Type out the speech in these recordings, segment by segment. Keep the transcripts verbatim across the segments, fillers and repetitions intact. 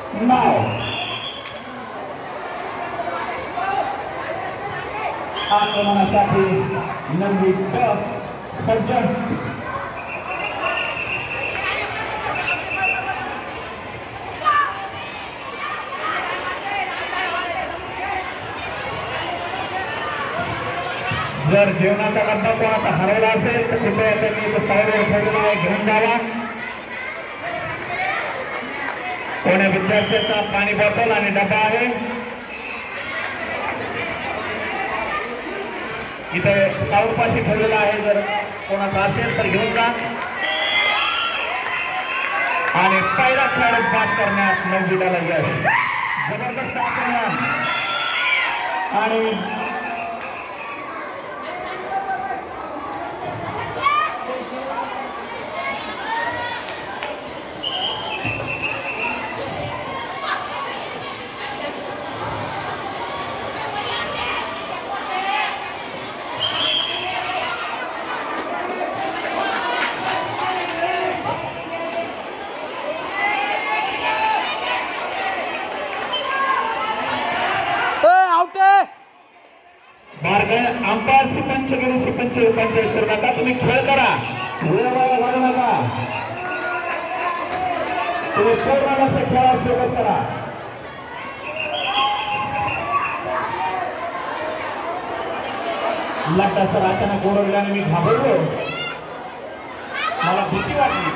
नाव आक्रमणासाठी नंदी सज्जन जर जेवणाचा डब्बा तो आता हरवला असेल तर कृपया त्यांनी तो साईडवर ठेवलेला आहे घेऊन जावा. कोण्या विद्यार्थ्याचा पाणी बॉटल आणि डबा आहे इथे साऊपाशी ठेवलेला आहे. जर कोणाचा असेल तर घेऊन जा. आणि पहिला खेळ बाद करण्यात नवजीला यश. जबरदस्त आक्रमण आणि अंपायर पंचगिरी पंच पंचायत करू नका. तुम्ही खेळ करा. वेळेला लागू नका. तुम्ही पूर्ण लक्ष खेळावर सोबत करा. लाटा सर अचानक ओरडल्याने मी घाबरलो. मला भीती वाटली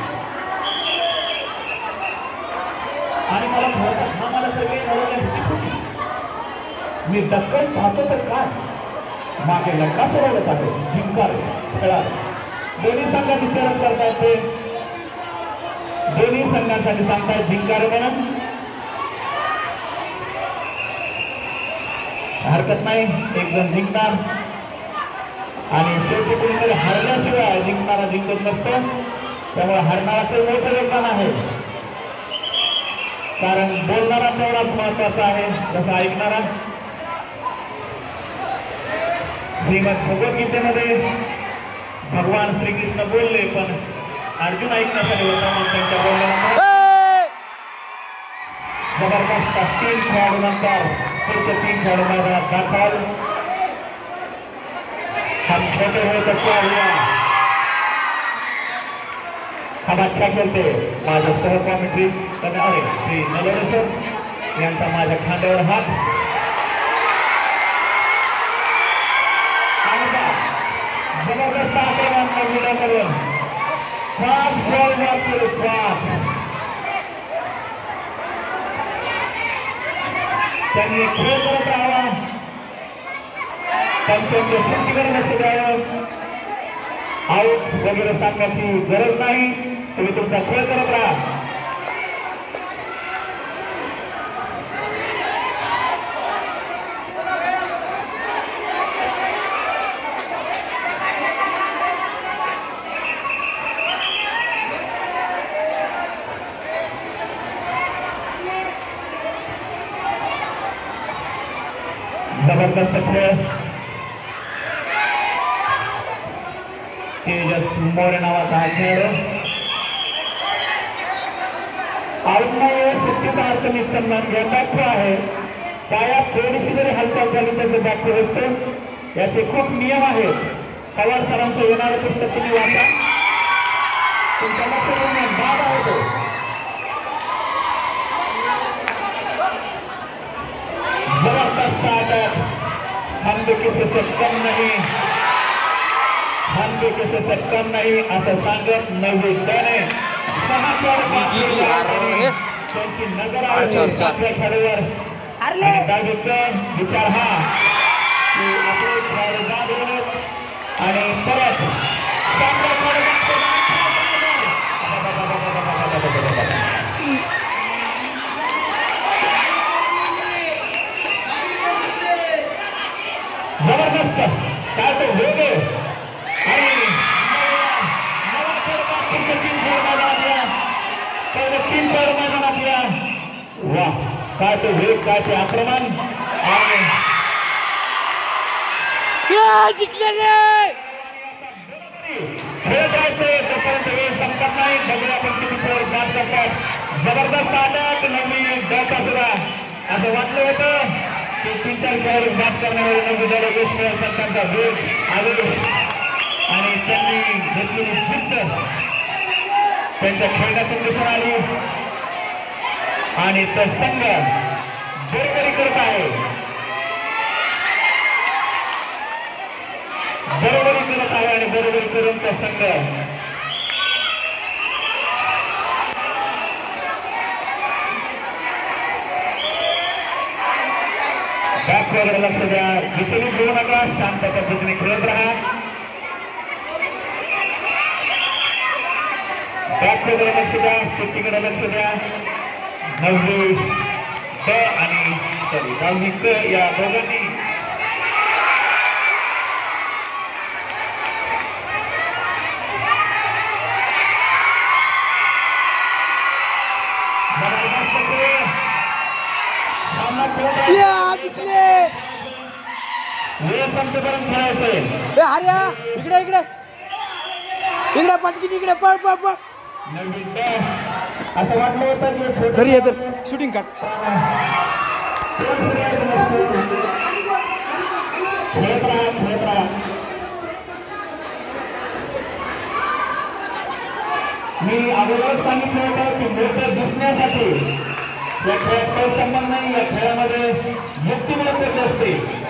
आणि मला थोडंसं हा मला सगळे भीती. मी दक्कन पाहतो तर काय मागे लढा सोडवत आहे. जिंकार खेळात दोन्ही संघाची चरण करतायत. ते दोन्ही संघांसाठी सांगतायत जिंकार म्हणून. हरकत नाही. एक जण जिंकणार आणि शेवटी कोणीतरी हरल्याशिवाय जिंकणारा जिंकत नसतो. त्यामुळे हरणाराचं मोठं योगदान आहे. कारण बोलणारा तेवढाच महत्वाचा आहे जसा ऐकणारा. श्रीमद भगवद्गीतेमध्ये भगवान श्रीकृष्ण बोलले पण अर्जुन ऐकण्यासाठी होता. मग त्यांच्या बोलण्यानंतर जबरदस्त तीन खेळाडूनंतर पुढचे तीन खेळाडू मैदानात दाखल. हम छोटे हुए तो क्या हुआ. हम अच्छा खेळते. माझे सहकॉमेंट्री अरे श्री नलोरे सर यांचा माझ्या खांद्यावर हात. जबरदस्त आक्रमण नवजीला करून फास्ट बॉल मारतो. फास्ट त्यांनी खेळ करत राहावा. त्यांच्याकडे सुट्टीवर लक्ष द्यावं. आऊट वगैरे सांगण्याची गरज नाही. तुम्ही तुमचा खेळ करत राहा. जबरदस्त खेळ. तेजस मोरे नावाचा हा खेळ आउटमुळे सुट्टीचा अर्थ मी सन्मान घ्या दाखवा आहे. पायात थोडीशी जरी हालचाल झाली तर दाखवत असतो. याचे खूप नियम आहेत. पवार सरांचं येणारं पुस्तक तुम्ही वाचा. तुमच्या लक्ष बाद आहे तो. जबरदस्त अटक. हम भी किसी से कम नहीं. हम भी किसी से कम नहीं असं सांगत नवजी त्याने त्यांची नजर आपल्या खेळाडूवर. विचार हा की आपले खेळाडू बाद आणि परत जबरदस्त काय तो वेग आणि तीन खेळ मैदानातल्या. वा काय तो वेग काय ते आक्रमण आणि जिंकले. खेळ जायचे तोपर्यंत वेळ संपत नाही. बघूया पण किती खेळ बाद करतात. जबरदस्त अटॅक नवी डॉट सुद्धा असं वाटलं होतं की तीन चार खेळाडू बाद करण्यामध्ये नवी दल यश मिळेल तर त्यांचा वेग आलेलो आणि त्यांनी घेतलेली जिद्द त्यांच्या खेळण्यातून दिसून आली आणि तो संघ बरोबरी करत आहे बरोबरी करत आहे आणि बरोबरी करून तो संघ बॅक वगैरे लक्ष द्या विचलित घेऊ नका शांत पद्धतीने खेळत राहा बॅक वगैरे लक्ष द्या शेतीकडे लक्ष द्या नववी क आणि सॉरी नववी क या दोघांनी हर्या इकडे इकडे इकडे पटकीन इकडे पळ पळ पळ असं वाटलं होतं घरी ये तर शूटिंग काढ खेळत राहा खेळत राहा मी अगोदरच सांगितलं होतं की मोठं दिसण्यासाठी या खेळात काही संबंध नाही या खेळामध्ये युक्ती महत्वाची असते